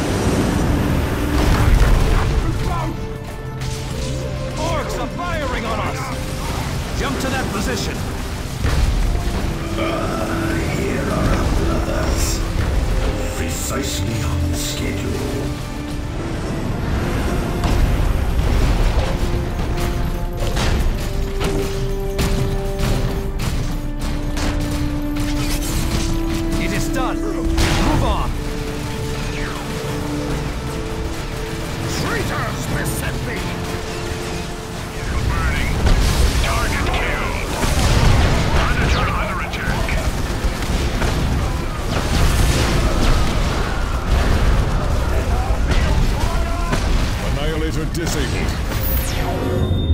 Orcs are firing on us! Jump to that position! Here are our brothers. Precisely on schedule. It is done! Move on! Traitors beset me! Burning. Target killed. Predator under attack. Annihilator disabled.